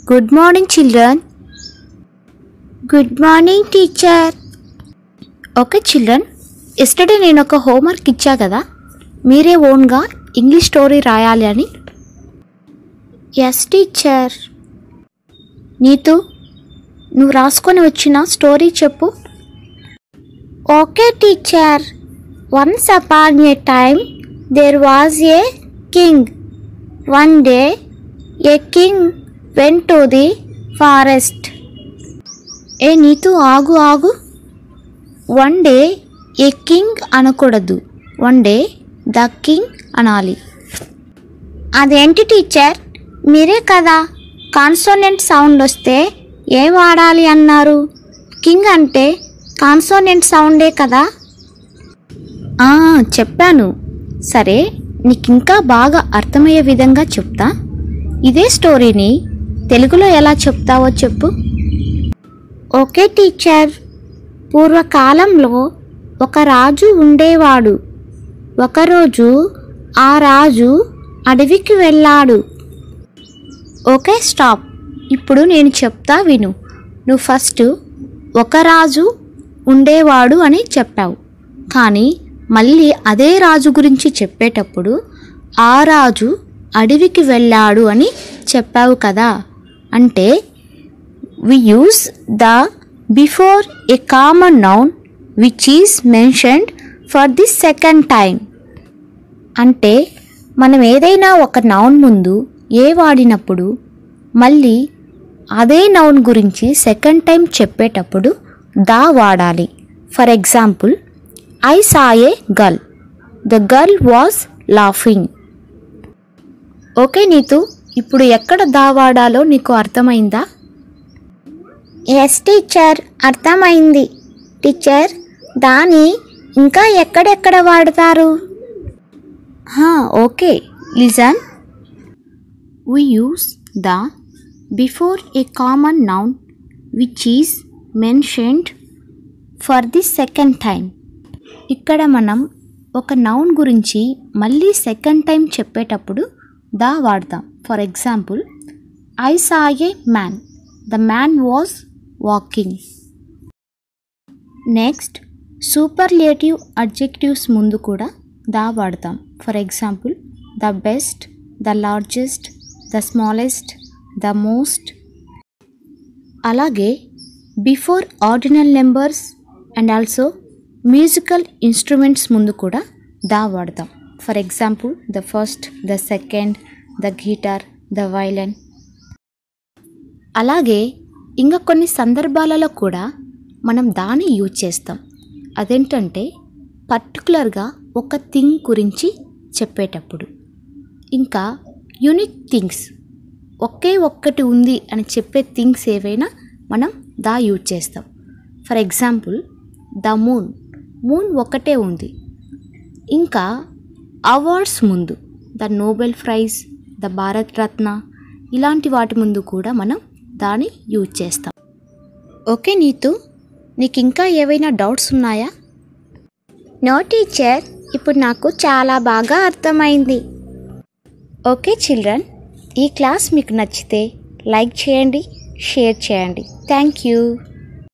Good morning, children. Good morning, teacher. Okay, children. Yesterday నేను ఒక homework ఇచ్చా కదా, మీరే ఓన్గా ఇంగ్లీష్ స్టోరీ రాయాలి అని. Yes, teacher. నీతు, నువ్వు రాసుకొని వచ్చిన స్టోరీ చెప్పు. Okay, teacher. Once upon a time, there was a king. One day, a king went to the forest. ఏ నీతు, ఆగు. వన్ డే ఏ కింగ్ అనకూడదు, వన్ డే ద కింగ్ అనాలి. అదేంటి టీచర్, మీరే కదా కాన్సోనెంట్ సౌండ్ వస్తే ఏం వాడాలి అన్నారు? కింగ్ అంటే కాన్సోనెంట్ సౌండే కదా. చెప్పాను. సరే, నీకింకా బాగా అర్థమయ్యే విధంగా చెప్తా. ఇదే స్టోరీని తెలుగులో ఎలా చెప్తావో చెప్పు. Okay teacher. పూర్వకాలంలో ఒక రాజు ఉండేవాడు. ఒకరోజు ఆ రాజు అడవికి వెళ్ళాడు. Okay, stop. ఇప్పుడు నేను చెప్తా విను. నువ్వు ఫస్ట్ ఒక రాజు ఉండేవాడు అని చెప్పావు, కానీ మళ్ళీ అదే రాజు గురించి చెప్పేటప్పుడు ఆ రాజు అడవికి వెళ్ళాడు అని చెప్పావు కదా. అంటే we use the before a common noun which is mentioned for the second time. అంటే మనం ఏదైనా ఒక నౌన్ ముందు ఏ వాడినప్పుడు మళ్ళీ అదే నౌన్ గురించి సెకండ్ టైం చెప్పేటప్పుడు దా వాడాలి. For example, I saw a girl. The girl was laughing. Okay Neetu, ఇప్పుడు ఎక్కడ దా వాడాలో నీకు అర్థమైందా? ఎస్ టీచర్, అర్థమైంది. టీచర్, దాన్ని ఇంకా ఎక్కడెక్కడ వాడతారు? Okay, listen. We use the before a common noun which is mentioned for the second time. ఇక్కడ మనం ఒక నౌన్ గురించి మళ్ళీ సెకండ్ టైం చెప్పేటప్పుడు దా వాడతాం. For example, I saw a man. The man was walking. Next, superlative adjectives ముందు కూడా the వాడతాం. For example, the best, the largest, the smallest, the most. అలాగే before ordinal numbers and also musical instruments ముందు కూడా the వాడతాం. For example, the first, the second, the guitar, the violin. అలాగే ఇంకా కొన్ని సందర్భాలలో కూడా మనం దాన్ని యూజ్ చేస్తాం. అదేంటంటే పర్టికులర్గా ఒక థింగ్ గురించి చెప్పేటప్పుడు, ఇంకా యూనిక్ థింగ్స్, ఒక్కటి ఉంది అని చెప్పే థింగ్స్ ఏవైనా మనం దా యూజ్ చేస్తాం. ఫర్ ఎగ్జాంపుల్, ద మూన్ ఒకటే ఉంది. ఇంకా అవార్డ్స్ ముందు the Nobel prize, the Bharat Ratna, ఇలాంటి వాటి ముందు కూడా మనం దాన్ని యూజ్ చేస్తాం. ఓకే నీతు, నీకు ఇంకా ఏవైనా డౌట్స్ ఉన్నాయా? నో టీచర్, ఇప్పుడు నాకు చాలా బాగా అర్థమైంది. ఓకే చిల్డ్రన్, ఈ క్లాస్ మీకు నచ్చితే లైక్ చేయండి, షేర్ చేయండి. Thank you.